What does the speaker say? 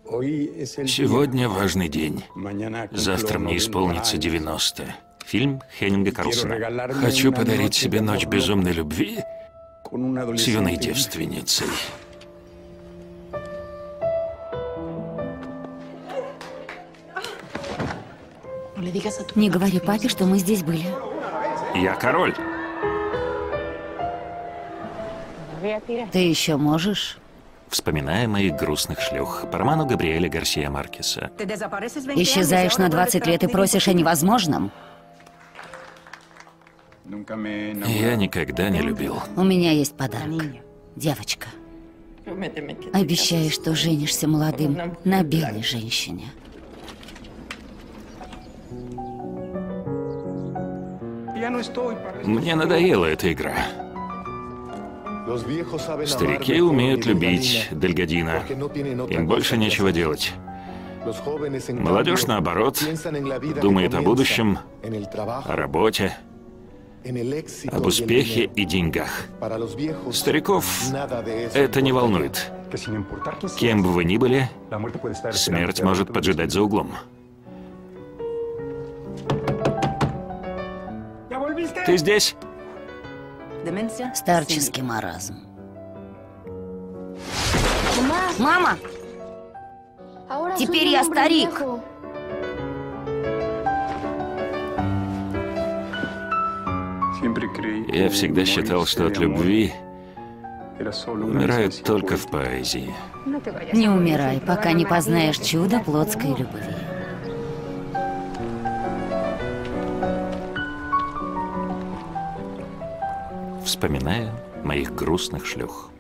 Сегодня важный день. Завтра мне исполнится 90. Фильм Хеннинга Карлсона. Хочу подарить себе ночь безумной любви с юной девственницей. Не говори папе, что мы здесь были. Я король. Ты еще можешь? Вспоминая моих грустных шлюх. По роману Габриэля Гарсия Маркеса. Исчезаешь на 20 лет и просишь о невозможном? Я никогда не любил. У меня есть подарок. Девочка. Обещаю, что женишься молодым на белой женщине. Мне надоела эта игра. Старики умеют любить Дельгадина. Им больше нечего делать. Молодежь, наоборот, думает о будущем, о работе, об успехе и деньгах. Стариков это не волнует. Кем бы вы ни были, смерть может поджидать за углом. Ты здесь? Старческий маразм. Мама! Теперь я старик. Я всегда считал, что от любви умирают только в поэзии. Не умирай, пока не познаешь чудо плотской любви. Вспоминая моих грустных шлюх.